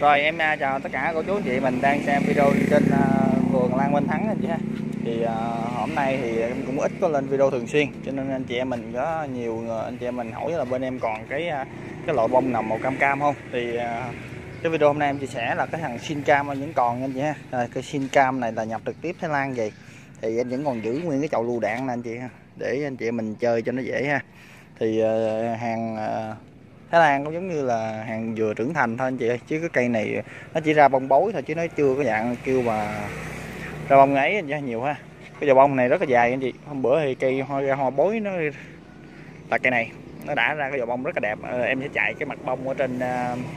Rồi em chào tất cả cô chú anh chị mình đang xem video trên vườn Lan Minh Thắng anh chị ha. Thì hôm nay thì em cũng ít có lên video thường xuyên, cho nên anh chị em mình có nhiều anh chị em mình hỏi là bên em còn cái loại bông nằm màu cam cam không. Thì cái video hôm nay em chia sẻ là cái thằng Xin Cam vẫn còn anh chị ha. Cái Xin Cam này là nhập trực tiếp Thái Lan về, thì em vẫn còn giữ nguyên cái chậu lựu đạn nè anh chị ha, để anh chị em mình chơi cho nó dễ ha. Thì hàng Thái Lan cũng giống như là hàng dừa trưởng thành thôi anh chị ơi, chứ cái cây này nó chỉ ra bông bối thôi, chứ nó chưa có dạng kêu mà ra bông ấy anh chị, nhiều ha. Cái dòng bông này rất là dài anh chị. Hôm bữa thì cây ra hoa bối nó là cây này nó đã ra cái dòng bông rất là đẹp. Em sẽ chạy cái mặt bông ở trên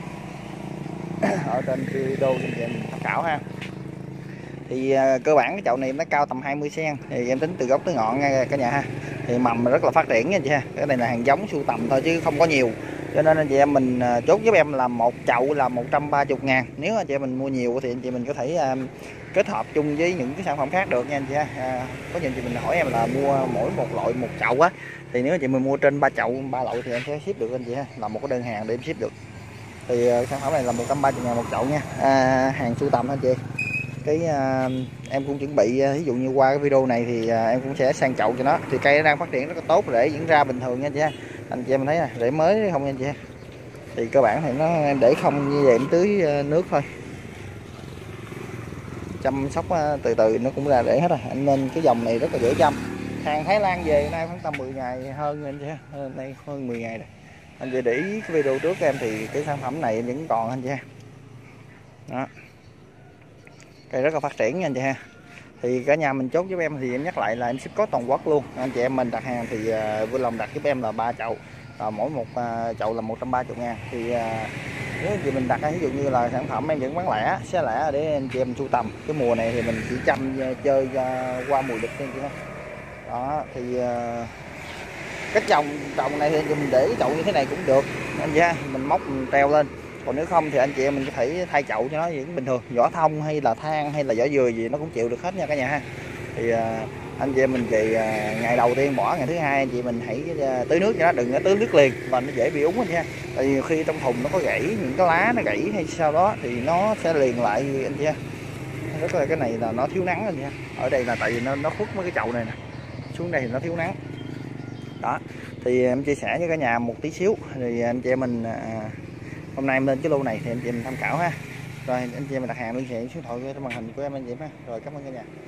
ở trên video cho anh chị mình tham khảo ha. Thì cơ bản cái chậu này nó cao tầm 20 cm, thì em tính từ gốc tới ngọn nha cả nhà ha. Thì mầm rất là phát triển nha anh chị ha. Cái này là hàng giống sưu tầm thôi chứ không có nhiều, cho nên anh chị em mình chốt giúp em là một chậu là 130.000. Nếu anh chị em mình mua nhiều thì anh chị mình có thể kết hợp chung với những cái sản phẩm khác được nha anh chị ha. Có những chị mình hỏi em là mua mỗi một loại một chậu á, thì nếu anh chị mình mua trên 3 chậu 3 loại thì em sẽ ship được anh chị ha, là một cái đơn hàng để em ship được. Thì sản phẩm này là 130.000 một chậu nha. Hàng sưu tầm anh chị. Cái em cũng chuẩn bị ví dụ như qua cái video này thì em cũng sẽ sang chậu cho nó. Thì cây nó đang phát triển rất là tốt, rễ diễn ra bình thường nha anh chị ha. Anh chị em thấy nè, rễ mới không nha anh chị ha. Thì cơ bản thì nó em để không như vậy, em tưới nước thôi, chăm sóc từ từ nó cũng ra rễ hết rồi. Anh nên cái dòng này rất là dễ chăm. Hàng Thái Lan về nay khoảng tầm 10 ngày hơn anh chị ha, nay hơn 10 ngày rồi. Anh chị để ý cái video trước em thì cái sản phẩm này vẫn còn anh chị ha. Đó, cây rất là phát triển nha anh chị ha. Thì cả nhà mình chốt giúp em thì em nhắc lại là em ship có toàn quốc luôn. Anh chị em mình đặt hàng thì vui lòng đặt giúp em là 3 chậu, mỗi một chậu là 130.000. Thì nếu anh chị mình đặt ví dụ như là sản phẩm em vẫn bán lẻ, xé lẻ để anh chị em sưu tầm. Cái mùa này thì mình chỉ chăm chơi qua mùa dịch thôi chị ha. Đó thì cách trồng này thì mình để cái chậu như thế này cũng được anh chị ha, mình móc mình treo lên. Còn nếu không thì anh chị em mình có thể thay chậu cho nó vẫn bình thường, vỏ thông hay là than hay là vỏ dừa gì nó cũng chịu được hết nha cả nhà ha. Thì anh chị em mình về ngày đầu tiên bỏ, ngày thứ hai anh chị mình hãy tưới nước cho nó, đừng có tưới nước liền và nó dễ bị úng anh nha. Tại vì khi trong thùng nó có gãy, những cái lá nó gãy hay sau đó thì nó sẽ liền lại anh chị ha. Rất là cái này là nó thiếu nắng anh nha. Ở đây là tại vì nó khuất mấy cái chậu này nè, xuống đây thì nó thiếu nắng. Đó thì em chia sẻ với cả nhà một tí xíu. Thì anh chị em mình hôm nay em lên cái lô này thì anh chị mình tham khảo ha. Rồi anh chị em mình đặt hàng liên hệ số điện thoại trên màn hình của em anh chị ha. Rồi cảm ơn cả nhà.